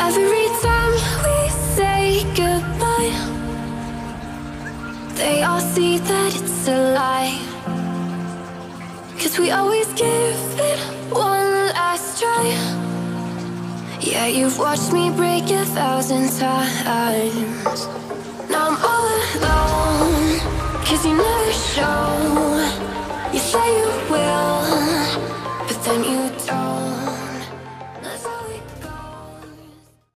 Every time we say goodbye, they all see that it's a lie. 'Cause we always give it one last try. Yeah, you've watched me break 1,000 times. Now I'm all alone.